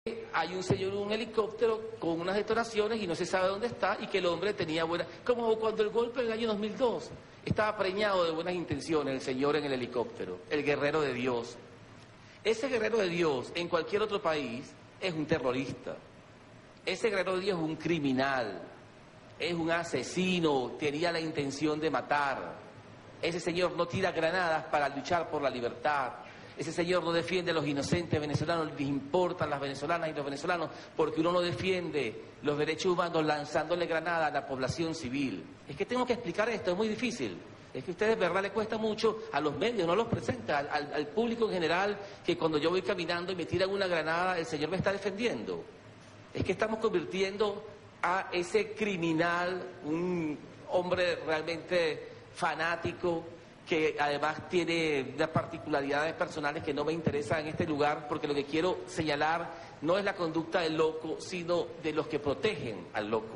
hay un señor en un helicóptero con unas detonaciones y no se sabe dónde está, y que el hombre tenía buenas... Como cuando el golpe del año 2002, estaba preñado de buenas intenciones el señor en el helicóptero, el guerrero de Dios. Ese guerrero de Dios en cualquier otro país es un terrorista. Ese guerrero de Dios es un criminal, es un asesino, tenía la intención de matar. Ese señor no tira granadas para luchar por la libertad. Ese señor no defiende a los inocentes venezolanos, les importan las venezolanas y los venezolanos, porque uno no defiende los derechos humanos lanzándole granadas a la población civil. Es que tengo que explicar esto, es muy difícil. Es que a ustedes, de verdad, les cuesta mucho a los medios, no los presenta, al público en general, que cuando yo voy caminando y me tiran una granada, el señor me está defendiendo. Es que estamos convirtiendo a ese criminal, un hombre realmente fanático, que además tiene unas particularidades personales que no me interesan en este lugar, porque lo que quiero señalar no es la conducta del loco, sino de los que protegen al loco.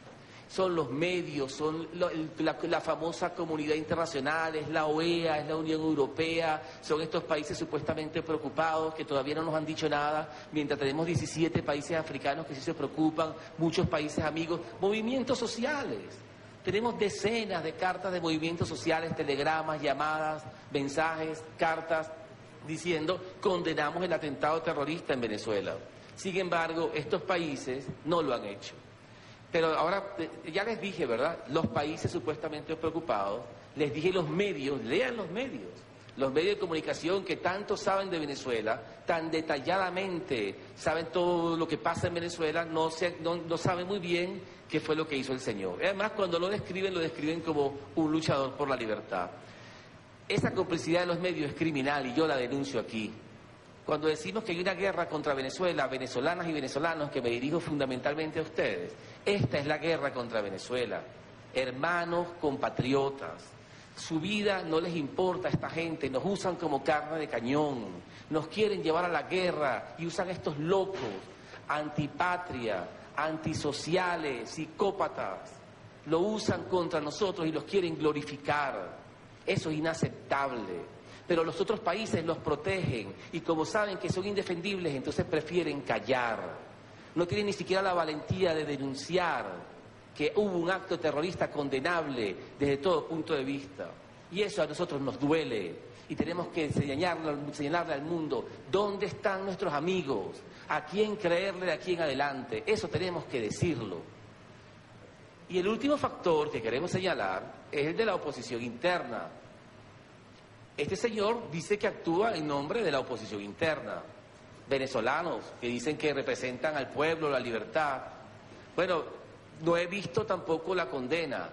Son los medios, son la famosa comunidad internacional, es la OEA, es la Unión Europea, son estos países supuestamente preocupados que todavía no nos han dicho nada, mientras tenemos 17 países africanos que sí se preocupan, muchos países amigos, movimientos sociales. Tenemos decenas de cartas de movimientos sociales, telegramas, llamadas, mensajes, cartas, diciendo condenamos el atentado terrorista en Venezuela. Sin embargo, estos países no lo han hecho. Pero ahora, ya les dije, ¿verdad? Los países supuestamente preocupados, les dije los medios, lean los medios de comunicación que tanto saben de Venezuela, tan detalladamente saben todo lo que pasa en Venezuela, no saben muy bien qué fue lo que hizo el señor. Además, cuando lo describen como un luchador por la libertad. Esa complicidad de los medios es criminal y yo la denuncio aquí. Cuando decimos que hay una guerra contra Venezuela, venezolanas y venezolanos, que me dirijo fundamentalmente a ustedes, esta es la guerra contra Venezuela. Hermanos, compatriotas, su vida no les importa a esta gente, nos usan como carne de cañón, nos quieren llevar a la guerra y usan estos locos, antipatria, antisociales, psicópatas, lo usan contra nosotros y los quieren glorificar. Eso es inaceptable. Pero los otros países los protegen y como saben que son indefendibles, entonces prefieren callar. No tienen ni siquiera la valentía de denunciar que hubo un acto terrorista condenable desde todo punto de vista. Y eso a nosotros nos duele y tenemos que señalarle al mundo dónde están nuestros amigos, a quién creerle de aquí en adelante. Eso tenemos que decirlo. Y el último factor que queremos señalar es el de la oposición interna. Este señor dice que actúa en nombre de la oposición interna, venezolanos que dicen que representan al pueblo, la libertad. Bueno, no he visto tampoco la condena.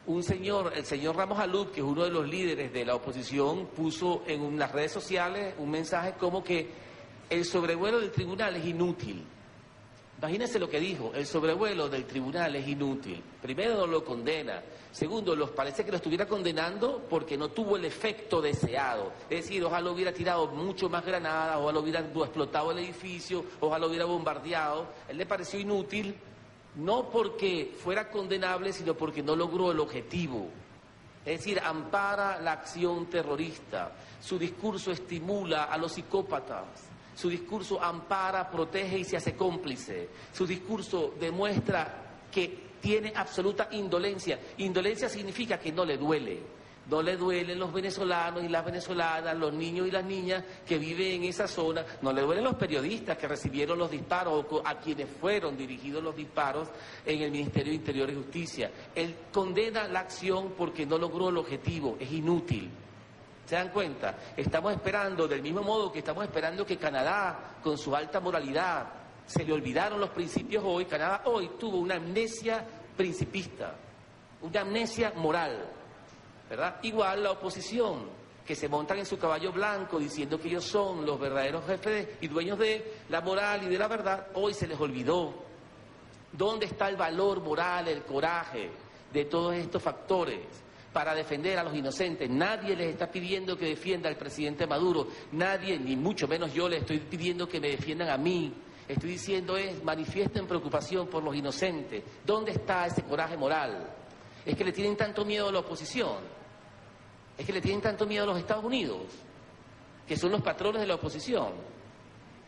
El señor Ramos Alud, que es uno de los líderes de la oposición, puso en las redes sociales un mensaje como que el sobrevuelo del tribunal es inútil. Imagínense lo que dijo, el sobrevuelo del tribunal es inútil. Primero, no lo condena. Segundo, parece que lo estuviera condenando porque no tuvo el efecto deseado. Es decir, ojalá hubiera tirado mucho más granadas, ojalá hubiera explotado el edificio, ojalá hubiera bombardeado. Él le pareció inútil, no porque fuera condenable, sino porque no logró el objetivo. Es decir, ampara la acción terrorista. Su discurso estimula a los psicópatas. Su discurso ampara, protege y se hace cómplice. Su discurso demuestra que tiene absoluta indolencia. Indolencia significa que no le duele. No le duelen los venezolanos y las venezolanas, los niños y las niñas que viven en esa zona. No le duelen los periodistas que recibieron los disparos o a quienes fueron dirigidos los disparos en el Ministerio de Interior y Justicia. Él condena la acción porque no logró el objetivo. Es inútil. ¿Se dan cuenta? Estamos esperando, del mismo modo que estamos esperando que Canadá, con su alta moralidad, se le olvidaron los principios hoy. Canadá hoy tuvo una amnesia principista, una amnesia moral, ¿verdad? Igual la oposición, que se montan en su caballo blanco diciendo que ellos son los verdaderos jefes y dueños de la moral y de la verdad, hoy se les olvidó. ¿Dónde está el valor moral, el coraje de todos estos factores para defender a los inocentes? Nadie les está pidiendo que defienda al presidente Maduro, nadie, ni mucho menos yo, les estoy pidiendo que me defiendan a mí. Estoy diciendo manifiesten preocupación por los inocentes. ¿Dónde está ese coraje moral? Es que le tienen tanto miedo a la oposición, es que le tienen tanto miedo a los Estados Unidos, que son los patrones de la oposición.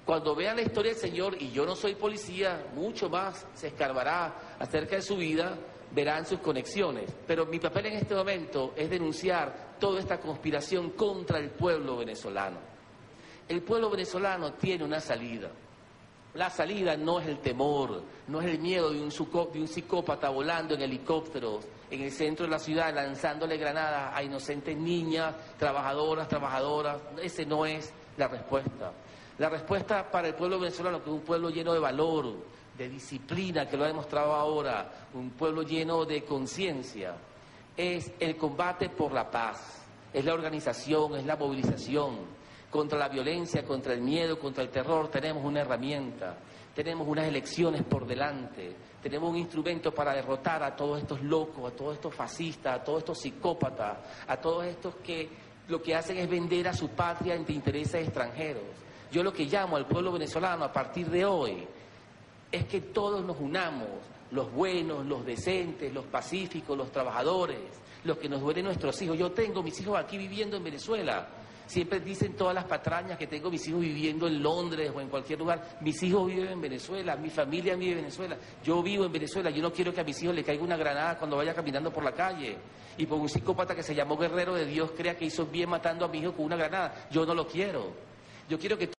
Cuando vean la historia del Señor, y yo no soy policía, mucho más se escarbará acerca de su vida, verán sus conexiones. Pero mi papel en este momento es denunciar toda esta conspiración contra el pueblo venezolano. El pueblo venezolano tiene una salida. La salida no es el temor, no es el miedo de un psicópata volando en helicópteros en el centro de la ciudad, lanzándole granadas a inocentes niñas, trabajadoras. Ese no es la respuesta. La respuesta para el pueblo venezolano, que es un pueblo lleno de valor, de disciplina, que lo ha demostrado ahora, un pueblo lleno de conciencia, es el combate por la paz, es la organización, es la movilización. Contra la violencia, contra el miedo, contra el terror, tenemos una herramienta, tenemos unas elecciones por delante, tenemos un instrumento para derrotar a todos estos locos, a todos estos fascistas, a todos estos psicópatas, a todos estos que lo que hacen es vender a su patria ante intereses extranjeros. Yo lo que llamo al pueblo venezolano a partir de hoy es que todos nos unamos, los buenos, los decentes, los pacíficos, los trabajadores, los que nos duelen nuestros hijos. Yo tengo mis hijos aquí viviendo en Venezuela. Siempre dicen todas las patrañas que tengo mis hijos viviendo en Londres o en cualquier lugar. Mis hijos viven en Venezuela, mi familia vive en Venezuela. Yo vivo en Venezuela, yo no quiero que a mis hijos le caiga una granada cuando vaya caminando por la calle. Y por un psicópata que se llamó Guerrero de Dios crea que hizo bien matando a mi hijo con una granada. Yo no lo quiero. Yo quiero que